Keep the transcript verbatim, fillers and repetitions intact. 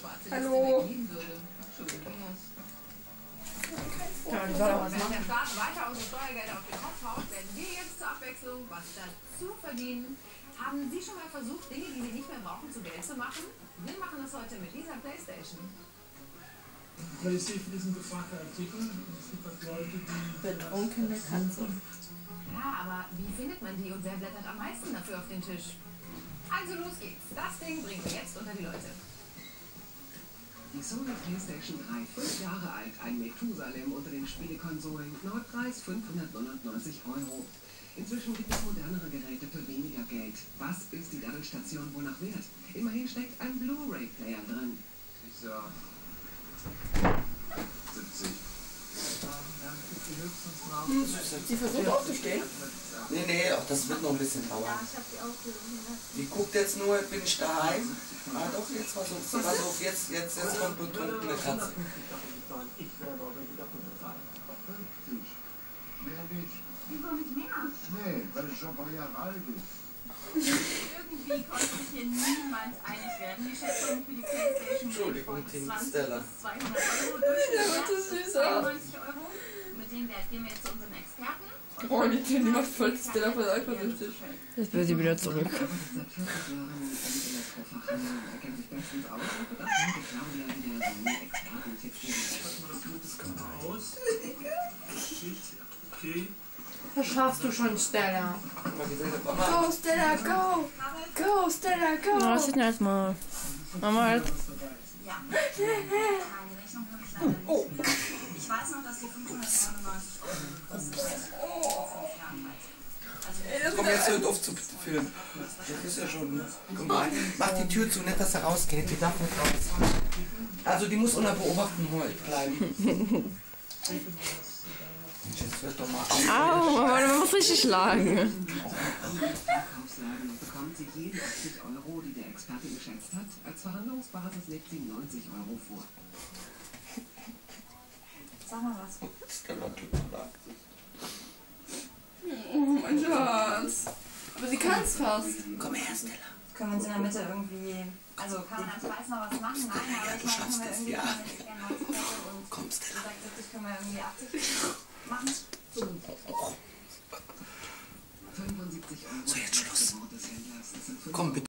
Hallo. Ja, die soll auch was Wenn machen. der Staat weiter unsere Steuergelder auf den Kopf haut, werden wir jetzt zur Abwechslung was dazu verdienen. Haben Sie schon mal versucht, Dinge, die Sie nicht mehr brauchen, zu Geld zu machen? Wir machen das heute mit dieser Playstation. PlayStation ist ein gefragter Artikel. Es gibt halt Leute, die... Betrunkene Katze. Ja, aber wie findet man die und wer blättert am meisten dafür auf den Tisch? Also los geht's. Das Ding bringen wir jetzt unter die Leute. Die Sony PlayStation drei, fünf Jahre alt, ein Methusalem unter den Spielekonsolen, Neupreis fünfhundertneunundneunzig Euro. Inzwischen gibt es modernere Geräte für weniger Geld. Was ist die Daddelstation wohl noch wert? Immerhin steckt ein Blu-ray-Player drin. Ich sag siebzig. Sie versucht aufzustehen. Nee, nee, auch das wird noch ein bisschen dauern. Ich hab die auch Die guckt jetzt nur, bin ich daheim? Ah doch, jetzt versucht sie. Pass auf, jetzt, jetzt, jetzt kommt betrunkene Katze. Ich werde aber wieder bezahlen. fünfzig. Mehr nicht. Wieso nicht mehr? Nee, weil es schon ein paar Jahre alt ist. Irgendwie konnte sich hier niemand einig werden. Die Schätzung für die Playstation Entschuldigung, von Team zwanzig Stella. bis zweihundert Euro. Der wird so süß aus. neunzig Euro. Mit dem Wert gehen wir jetzt zu unseren Experten. Oh, die Tür, die macht voll Stella voll eifersüchtig. Jetzt will sie wieder zurück. Er arbeitet seit vierzig Jahren im Elektrofachhandel. Er kennt sich bestens aus und wird auch heute Claudia wieder seine Expertentipps geben. Das kommt aus. Okay. Das schaffst du schon, Stella. Mama, Go, Stella, go! Go, Stella, go! Was ist denn erstmal? Mama halt. Ja. Meine Rechnung habe ich leider nicht. Oh. Ich weiß noch, dass die fünfhundertneunundneunzig Euro gekostet hat. Vor fünf Jahren halt. Also komm jetzt hört auf zu filmen. Das ist ja schon. Guck mal, mach die Tür zu, nicht dass er rausgeht. Die darf nicht raus. Also die muss unter Beobachtung bleiben. Jetzt wird doch mal Au, Mama, man muss richtig schlagen. In Verkaufsladen bekommt sie jede achtzig Euro, die der Experte geschätzt hat. Als Verhandlungsbasis legt sie neunzig Euro vor. sag mal was. Oh, mein Schatz. Aber sie kann's fast. Komm her, Stella. Können wir uns in der Mitte irgendwie. Also kann man als Preis noch was machen? Nein, aber ich meine, können wir irgendwie. Ja. Jetzt gerne neunzig Euro und Komm, Stella. sagt siebzig, können wir irgendwie achtzig machen? fünfundsiebzig Euro. So, jetzt Schluss. Des Händlers. Das sind Komm, bitte.